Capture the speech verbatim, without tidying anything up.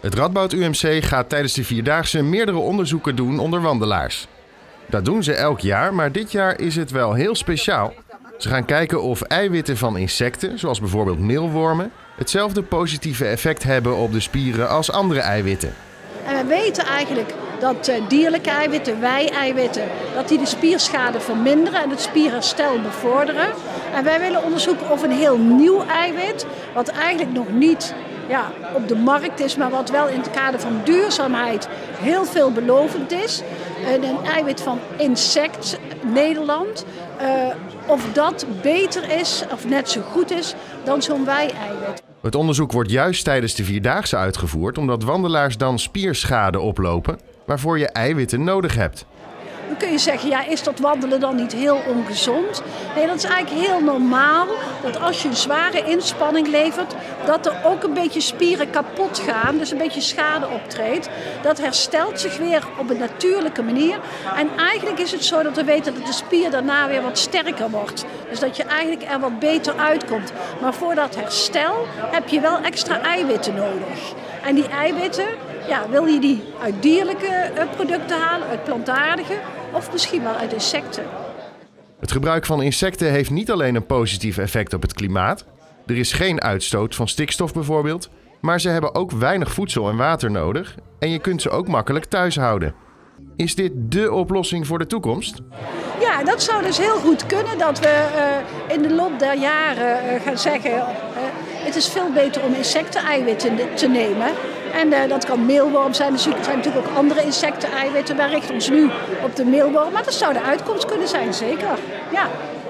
Het Radboud U M C gaat tijdens de Vierdaagse meerdere onderzoeken doen onder wandelaars. Dat doen ze elk jaar, maar dit jaar is het wel heel speciaal. Ze gaan kijken of eiwitten van insecten, zoals bijvoorbeeld meelwormen, hetzelfde positieve effect hebben op de spieren als andere eiwitten. En we weten eigenlijk dat uh, dierlijke eiwitten, wij-eiwitten, dat die de spierschade verminderen en het spierherstel bevorderen. En wij willen onderzoeken of een heel nieuw eiwit, wat eigenlijk nog niet ja, op de markt is, maar wat wel in het kader van duurzaamheid heel veelbelovend is. Een eiwit van Insect Nederland. Uh, of dat beter is, of net zo goed is, dan zo'n wij-eiwit. Het onderzoek wordt juist tijdens de Vierdaagse uitgevoerd, omdat wandelaars dan spierschade oplopen, waarvoor je eiwitten nodig hebt. Dan kun je zeggen, ja, is dat wandelen dan niet heel ongezond? Nee, dat is eigenlijk heel normaal, dat als je een zware inspanning levert, dat er ook een beetje spieren kapot gaan, dus een beetje schade optreedt. Dat herstelt zich weer op een natuurlijke manier. En eigenlijk is het zo dat we weten dat de spier daarna weer wat sterker wordt. Dus dat je eigenlijk er wat beter uitkomt. Maar voor dat herstel heb je wel extra eiwitten nodig. En die eiwitten, ja, wil je die uit dierlijke producten halen, uit plantaardige of misschien wel uit insecten. Het gebruik van insecten heeft niet alleen een positief effect op het klimaat. Er is geen uitstoot van stikstof bijvoorbeeld, maar ze hebben ook weinig voedsel en water nodig en je kunt ze ook makkelijk thuis houden. Is dit dé oplossing voor de toekomst? Ja, dat zou dus heel goed kunnen dat we uh, in de loop der jaren uh, gaan zeggen, uh, het is veel beter om insecten-eiwitten te nemen. En uh, dat kan meelworm zijn, er zijn natuurlijk ook andere insecten-eiwitten. Wij richten ons nu op de meelworm, maar dat zou de uitkomst kunnen zijn, zeker. Ja.